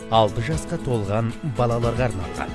6 жасқа толған балаларға арналған.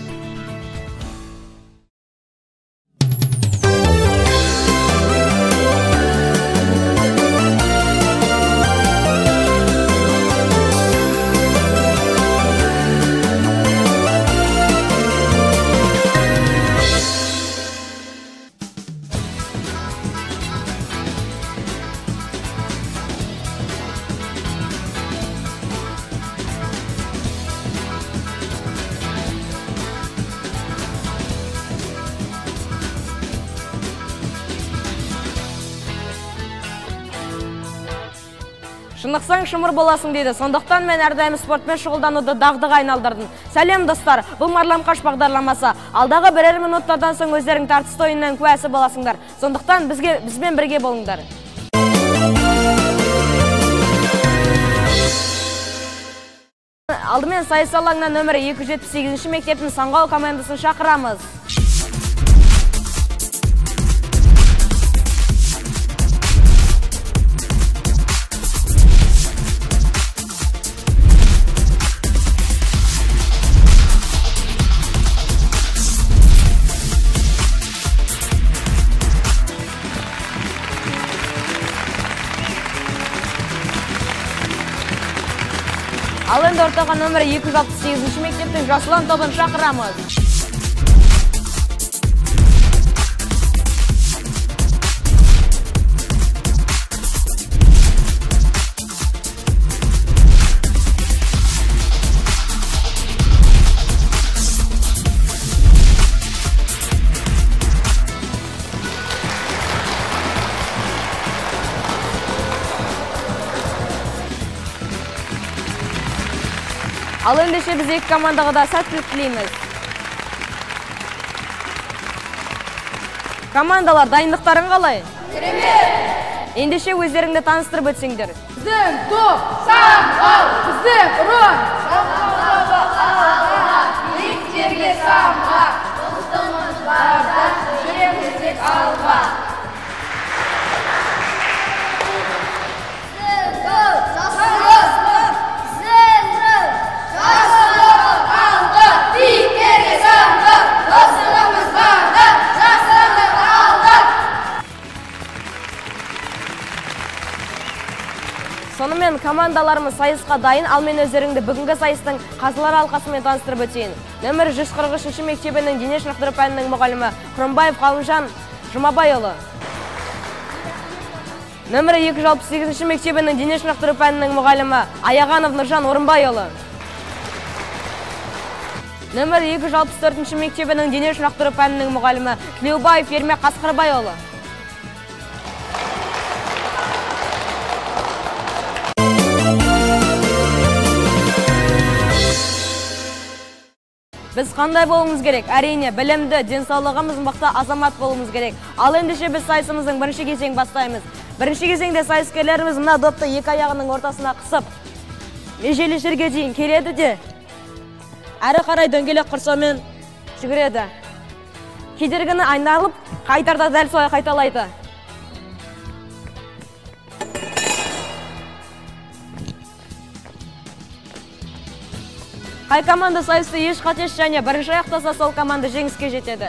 Шынықсаң шымыр боласың дейді. Сондықтан мен әрдайым спортпен шұғылдануды дағдыға айналдырдым. Сәлем достар, бұл Марлам Қаш бағдарламасы. Алдағы бірер минуттардан соң өздерің тартысты ойыннан куәсі боласыңдар. Сондықтан бізбен бірге болыңдар. Алдымен сайыс алаңынан нөмірі 278 мектептің Саңғау командасын шақырамыз. Ал енді ортаға нөмірі 268 мектептің Жасұлан тобын шақырамыз. Ал ендеше біз екі командаға да сәттілік тілейміз. Командалар, дайындықтарың қалай? Керемет! Ендеше өздеріңді таныстырып өтсеңдер. Біздің топ Самғау, біздің ұрын Самғауға алға, биіктерге самға, ұлтымыз барда жүреміз тек алға. Сонымен командаларымыз сайысқа дайын, ал мен өздеріңді бүгінгі сайыстың қазылар алқасымен таныстырып өтейін. Нөмір 143 мектебінің дене шынықтыру пәнінің мұғалімі Құрымбаев Қалымжан Жұмабайұлы. Нөмір 268 мектебінің дене шынықтыру пәнінің мұғалімі Аяғанов Нұржан Орынбайұлы. Нөмір 264 мектебінің дене шынықтыру пәнінің мұғалімі Тілеубаев Ермек Қасқырбайұлы. Біз қандай болуымыз керек? Әрине, білімді, денсаулығымыз мықты азамат болуымыз керек. Ал ендеше біз сайысымыздың бірінші кезең бастаймыз. Бірінші кезеңде сайыскерлеріміз мына допты екі аяғының ортасына қысып, межелі жерге дейін келеді де, әрі қарай дөңгелек құрсаумен жүгіреді. Кедергіні айналып, қайтарда дәл солай қайталайды. Қай команда сайысты еш қатеш және бірінші аяқтаса, сол команда жеңіске жетеді.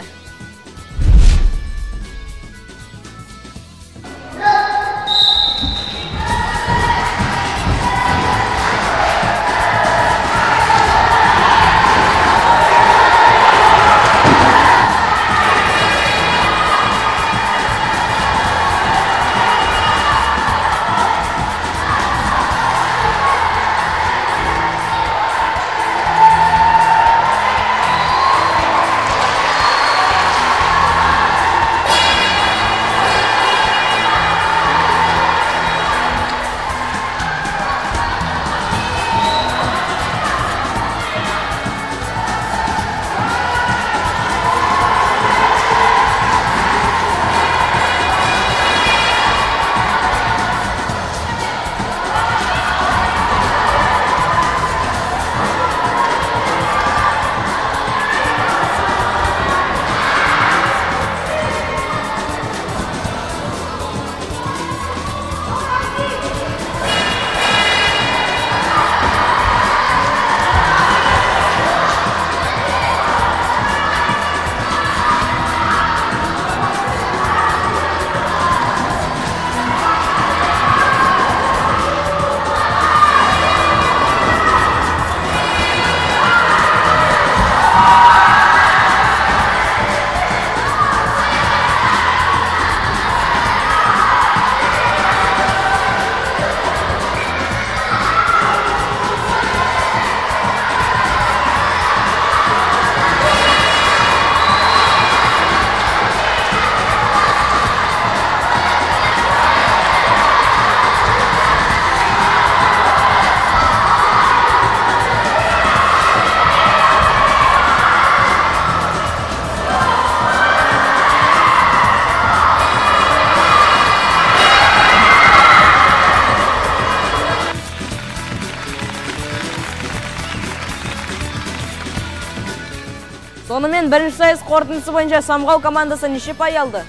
Сонымен бірінші сайыс қорытындысы бойынша Самғау командасы неше ұпай алды?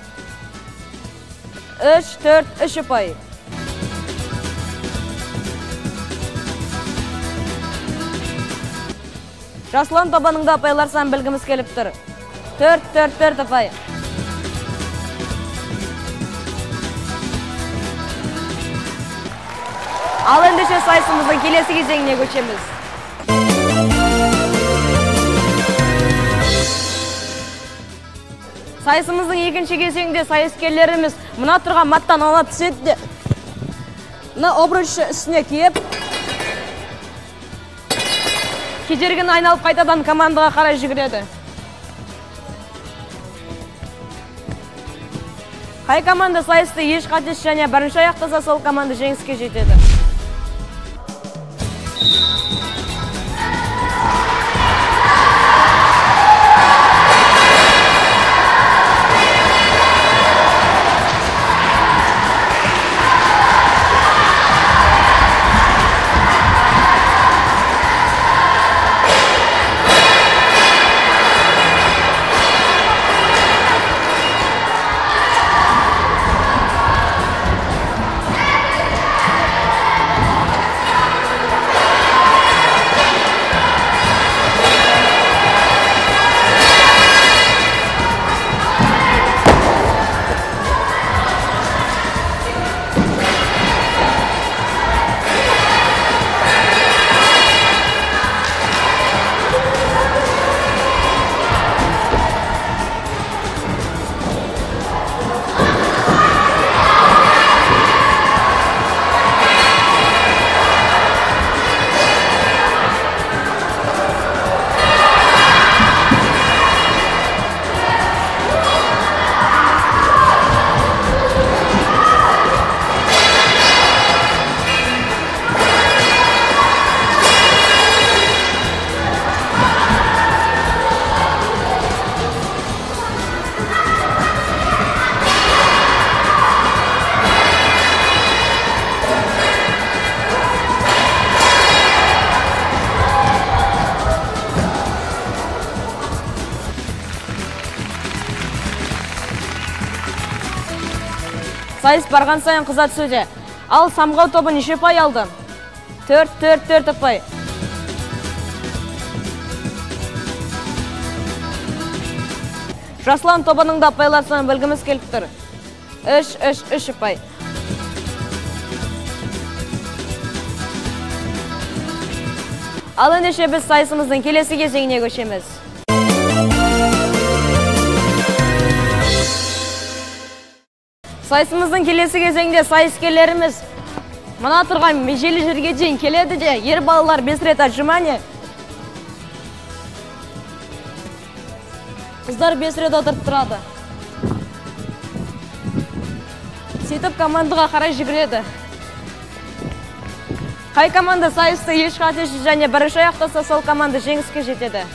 3 ұпай. Жасұлан тобаныңда ұпайлар санын білгіміз келіп тұр. 4 ұпай. Ал ендеше сайысымыздың келесі кезеңіне көшеміз. Сайысымыздың екінші кезеңде сайыскерлеріміз мына тұрған маттан ала түседі де, мына обручты үстіне киіп, кедергіні айналып қайтадан командаға қарай жүгіреді. Қай команда сайысты еш қатесіз және бірінші аяқтаса, сол команда жеңіске жетеді. Сайыс барған сайын қыза түсуде. Ал Самғау тобы неше ұпай алды? 4 ұпай. Жасұлан тобының да ұпайлар санын білгіміз келіп тұр. 3 ұпай. Ал ендеше біз сайысымыздың келесі кезеңіне көшеміз. Сайысымыздың келесі кезеңде сайыскерлеріміз мына тұрған межелі жерге дейін келеді де, ер балалар 5 рет отжимание, қыздар 5 рет отырып тұрады. Сөйтіп командаға қарай жүгіреді. Қай команда сайысты еш қатесіз және бірінші аяқтаса, сол команда жеңіске жетеді.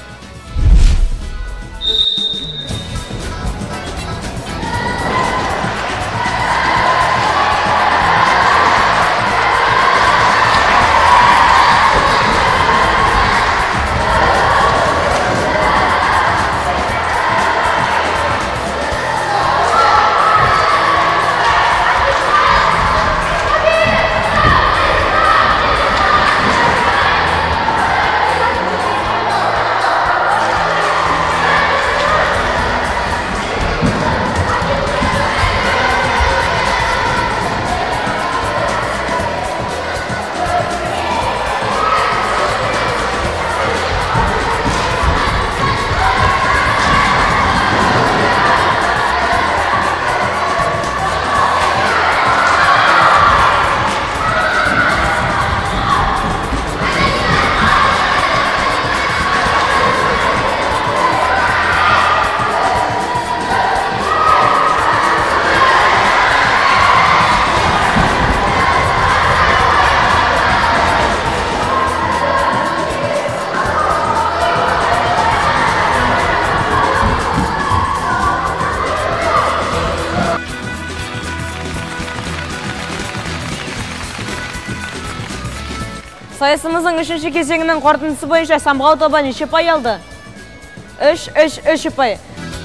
Сайысымыздың үшінші кезеңінің қорытындысы бойынша Самғау тобы неше ұпай алды? 3 ұпай.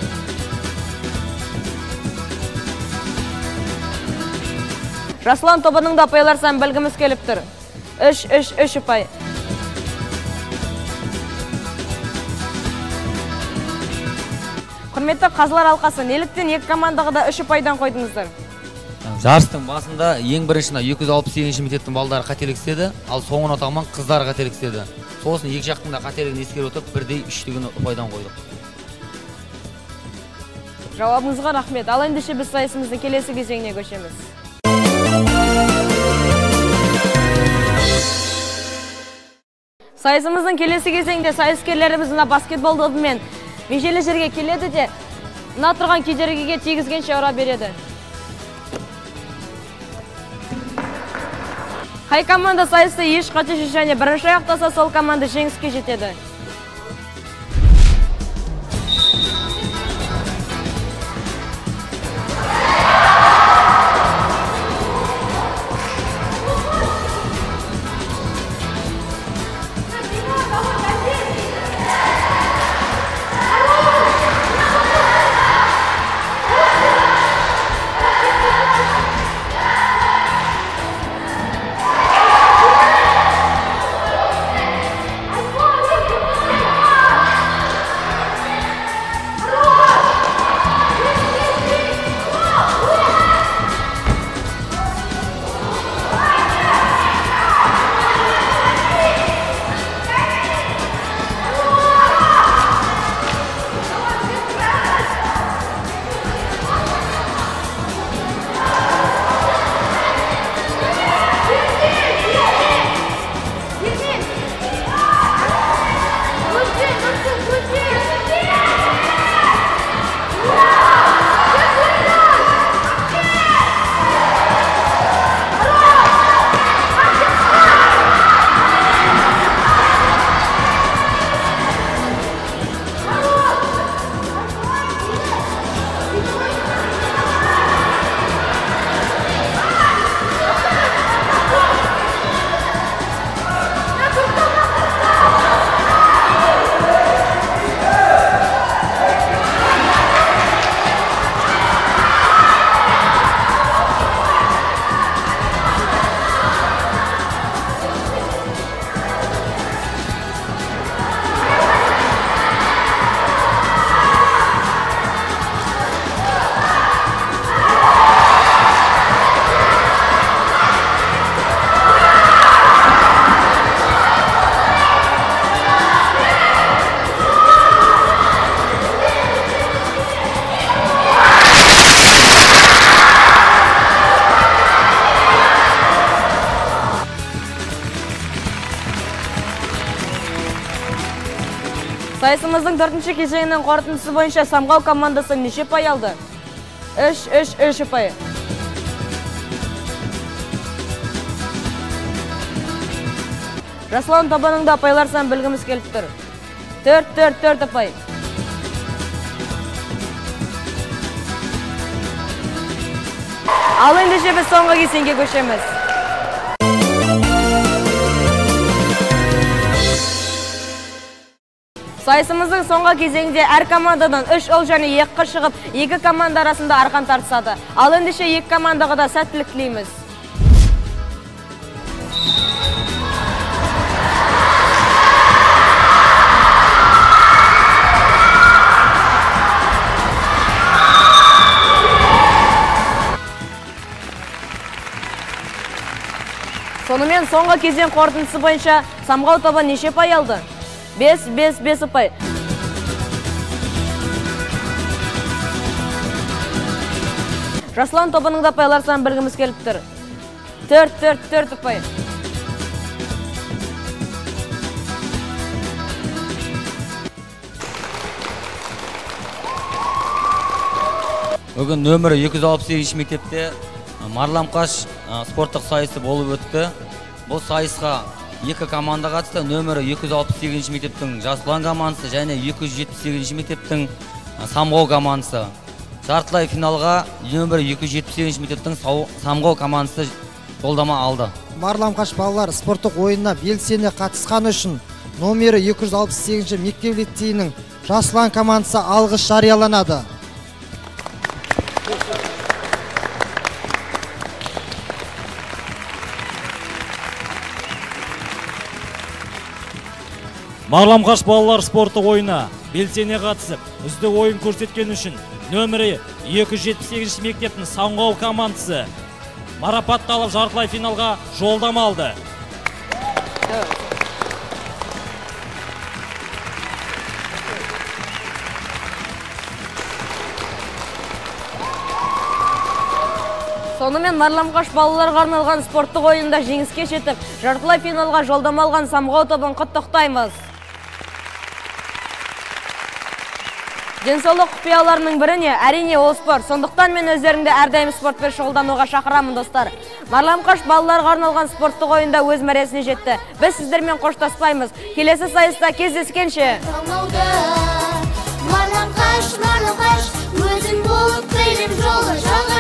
Жасұлан тобының да ұпайлар санын білгіміз келіп тұр. 3 ұпай. Құрметті қазылар алқасы, неліктен екі командаға да 3 ұпайдан қойдыңыздар? Жарыстың басында ең біріншіна 268 мектептің балдары қателік істеді, ал соңына тағынан қыздар қателік істеді. Сосын екі жақтың да қателігін ескере отырып, бірдей 3 ұпайдан қойдық. Жауабыңызға рахмет. Ал ендеше біз сайысымыздың келесі кезеңіне көшеміз. Сайысымыздың келесі кезеңде сайыскерлеріміз баскетбол добымен межелі жерге келеді де, мына тұрған кедергіге тигізгенше ұра береді. Қай команда сайысты еш қатесіз және бірінші аяқтаса, сол команда жеңіске жетеді. Сайысымыздың 4-ші кезеңінің қорытындысы бойынша Самғау командасы неше ұпай алды? 3 ұпай. Жасұлан тобының да ұпайлар санын білгіміз келіп тұр. 4 ұпай. Ал ендеше біз соңғы кезеңге көшеміз. Сайысымыздың соңғы кезеңде әр командадан 3 ұл және 2 қыз шығып, 2 команда арасында арқан тартысады. Ал ендеше 2 командаға да сәттілік тілейміз. Сонымен соңғы кезең қорытындысы бойынша Самғау тобы неше ұпай алды? 5 ұпай. Жасұлан тобының да ұпайлар санын білгіміз келіп тұр. 4 ұпай. Бүгін нөмірі 268 мектепте Марламқаш спорттық сайысы болып өтті. Бұл сайысқа 2 команда қатысты. Нөмірі 268 мектептің Жасұлан командасы және 278 мектептің Самғау командасы. Жартылай финалға нөмірі 278 мектептің Самғау командасы жолдама алды. Марламқаш балалар спорттық ойынына белсене қатысқаны үшін нөмірі 268 мектеп лицейінің Жасұлан командасы алғыс жарияланады. Марламқаш балалар спорты ойына белсене қатысып, үздік ойын көрсеткен үшін нөмірі 278 мектептің Самғау командасы марапатталып жартылай финалға жолдама алды. Сонымен Марламқаш балаларға арналған спорттық ойында жеңіске жетіп, жартылай финалға жолдама алған Самғау тобын құттықтаймыз. Денсаулық құпияларының біріне әрине ол спорт. Сондықтан мен өздеріңді әрдайым спортпен шұғылдануға шақырамын, достар. Марламқаш балаларға арналған спорттық ойында өз мәресіне жетті. Біз сіздермен қоштаспаймыз. Келесі сайыста кездескенше. Марламқаш, өзің болып келем жолы